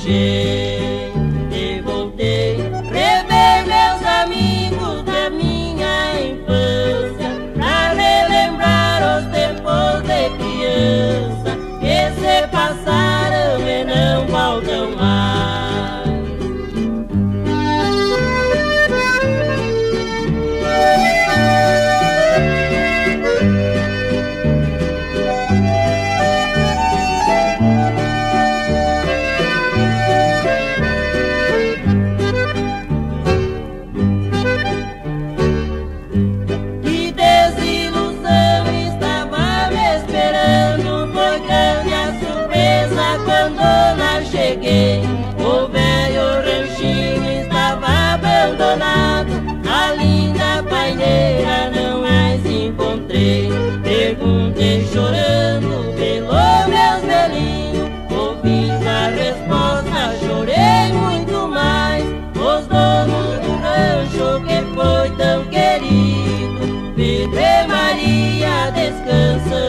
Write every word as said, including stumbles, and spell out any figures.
deixei e voltei. Rever meus amigos da minha infância, pra relembrar os tempos de criança que se passaram e não voltam mais. O velho ranchinho estava abandonado, a linda paineira não mais encontrei. Perguntei chorando pelo meus velhinhos, ouvindo a resposta chorei muito mais. Os donos do rancho que foi tão querido, Pedro e Maria descansam